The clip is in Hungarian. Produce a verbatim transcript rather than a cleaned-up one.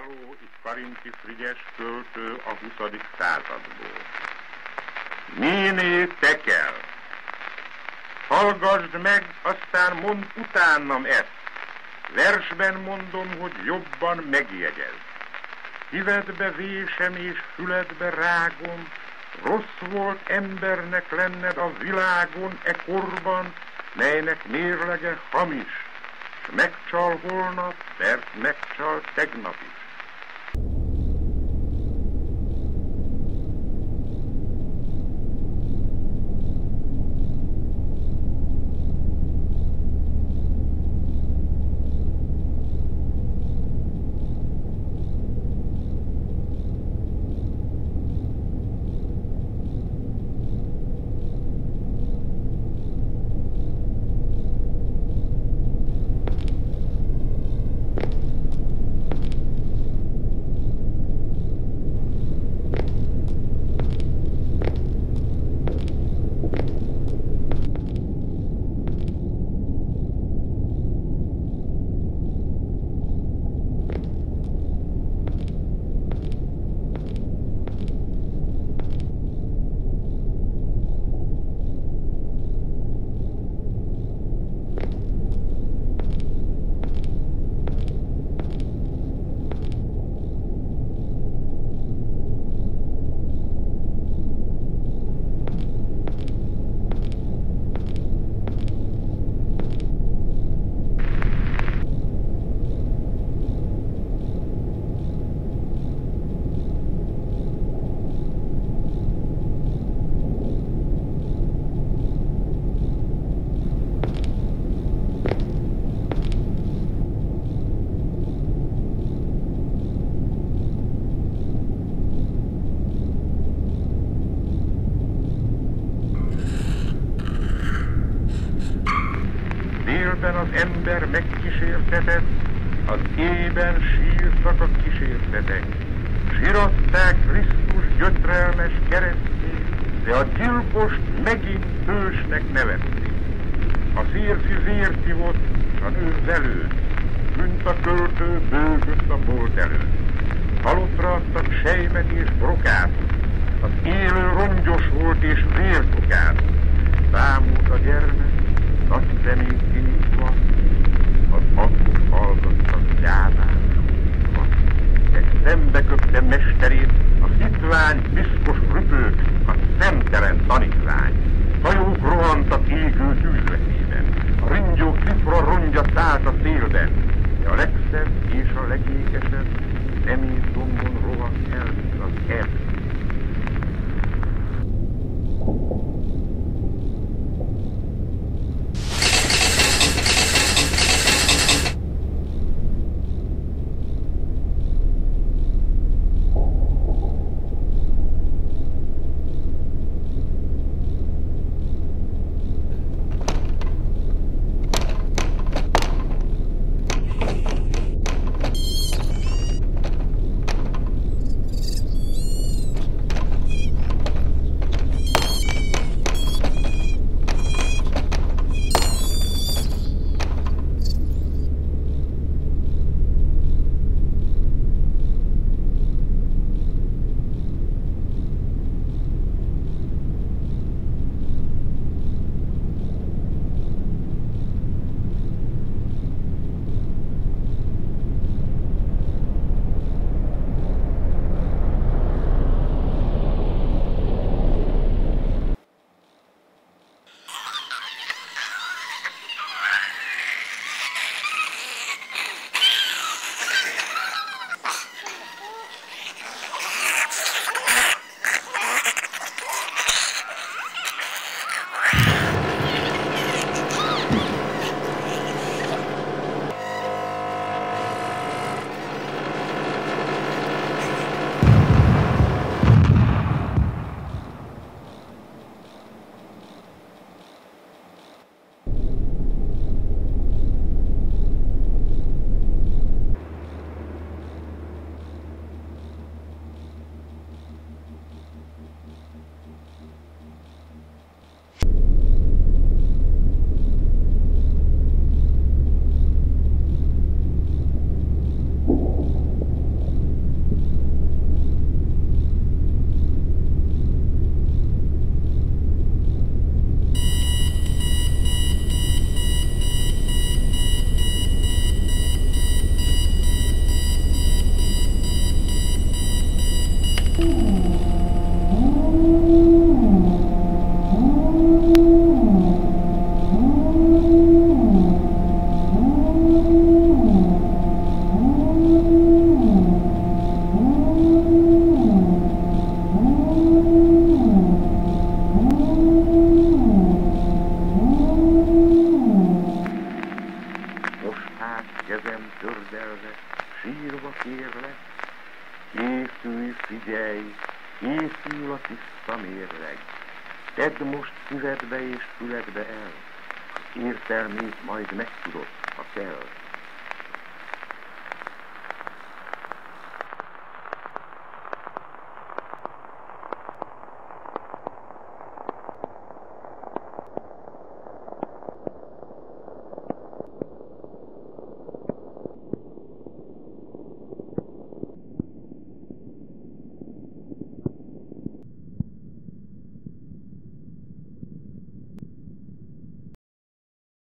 Álló Karinti Frigyes költő a huszadik századból. Néné, tekel! Hallgasd meg, aztán mondd utánam ezt. Versben mondom, hogy jobban megjegyezd. Szívedbe vésem és füledbe rágom, rossz volt embernek lenned a világon e korban, melynek mérlege hamis, s megcsal holnap, mert megcsal tegnap is. Az ember megkísértetett, az éjben sírtak a kísértetek. Síratták Krisztus gyötrelmes keresztjét, de a gyilkost megint hősnek nevezték. A férfi vért ivott, s a nő velőt, mint a költő bőgött a bolt előtt. Halottra adtak sejmet és brokátot, az élő rongyos volt és vértokát. Bámult a gyermek, nagy szemét kinyitva, az apjuk hallgattak gyávásukba. Egy szembe köpte mesterét, a hitvány, piszkos rüpő, a szemtelen tanítvány. Hajók rohantak égő tűzveszélyben, a ringyó cifra rongya szállt a szélben, de a legszebb és a legékesebb szemét dombon rohadt el, mint az erdő. kérlek, készülj, figyelj, készül a tiszta mérleg. Tedd most szívedbe és füledbe el, értelmét majd megtudod, ha kell.